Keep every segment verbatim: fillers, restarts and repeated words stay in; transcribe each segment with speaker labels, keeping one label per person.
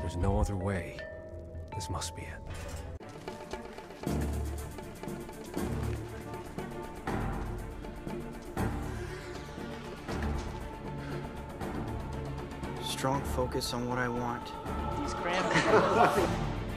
Speaker 1: there's no other way. This must be it.
Speaker 2: Strong focus on what I want.
Speaker 3: These cranberries.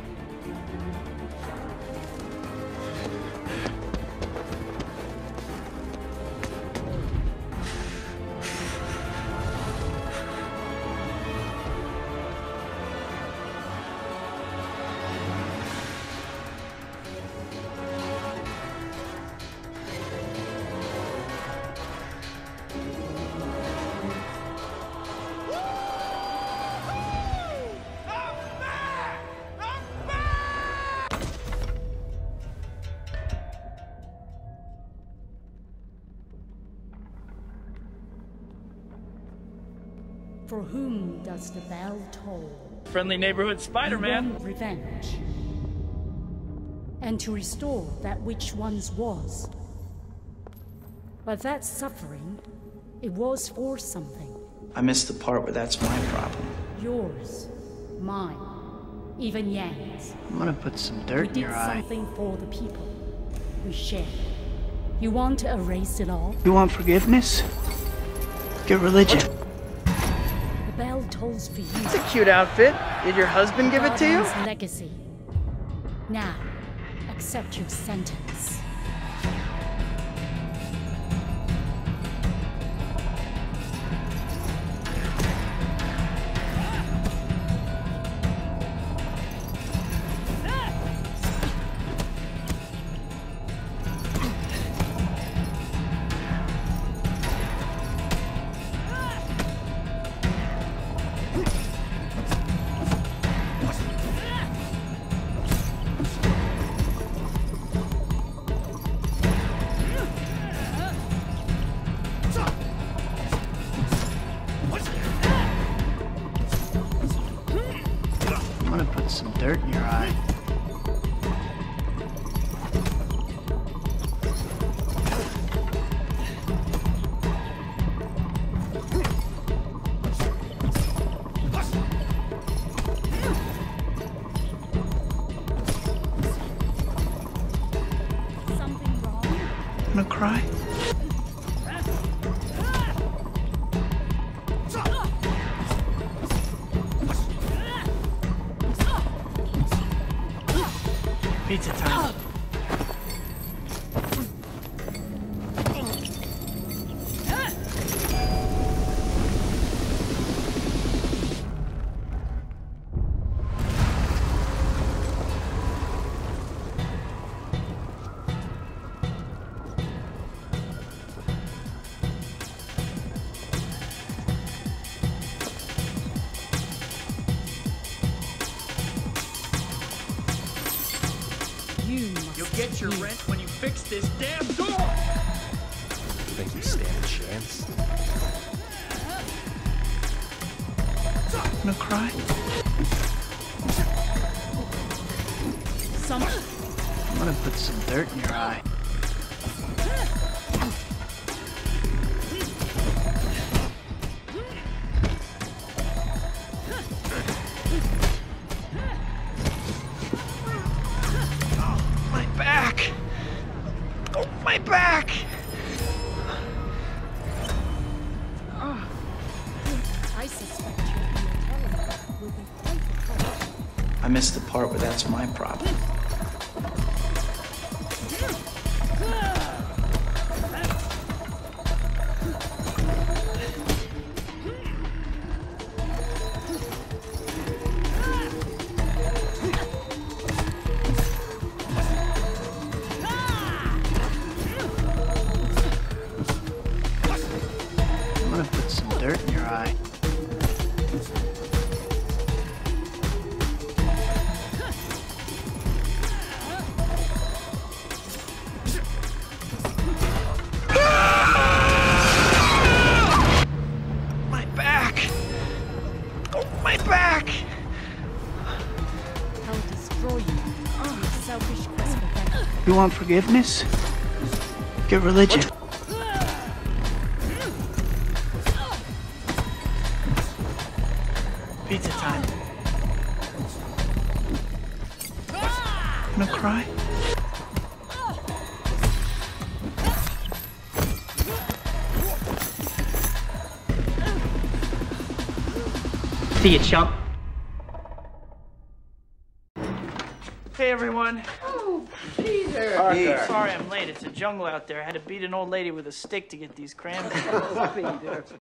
Speaker 4: For whom does the bell toll?
Speaker 3: Friendly neighborhood Spider-Man.
Speaker 4: You want revenge. And to restore that which once was. But that suffering, it was for something.
Speaker 2: I missed the part where that's my problem.
Speaker 4: Yours, mine, even Yang's.
Speaker 2: I'm gonna put some
Speaker 4: We
Speaker 2: dirt in
Speaker 4: did
Speaker 2: your eye.
Speaker 4: something for the people. We shared. You want to erase it all?
Speaker 2: You want forgiveness? Get religion.
Speaker 4: The bell tolls for you.
Speaker 3: It's a cute outfit. Did your husband give it to you?
Speaker 4: Guardian's legacy. Now, accept your sentence.
Speaker 2: I'm gonna put some dirt in your eye.
Speaker 4: Something wrong?
Speaker 2: I'm gonna cry. Pizza time.
Speaker 4: You must
Speaker 3: You'll get your
Speaker 4: hear.
Speaker 3: rent when you fix this damn door!
Speaker 1: Think you stand a chance?
Speaker 2: I'm gonna cry.
Speaker 4: Some
Speaker 2: I'm gonna put some dirt in your eye. My back! Oh, my back!
Speaker 4: I suspect your brutality will be quite a problem.
Speaker 2: I missed the part where that's my problem. I'm gonna put some dirt in your eye. My back! Oh, my back!
Speaker 4: I'll destroy you. Your selfish quest for vengeance.
Speaker 2: You want forgiveness? Get religion. Pizza time. gonna cry?
Speaker 5: See you, chump.
Speaker 3: Hey, everyone.
Speaker 6: Oh, Peter.
Speaker 3: Arthur. Sorry I'm late. It's a jungle out there. I had to beat an old lady with a stick to get these cranberries.
Speaker 6: Peter.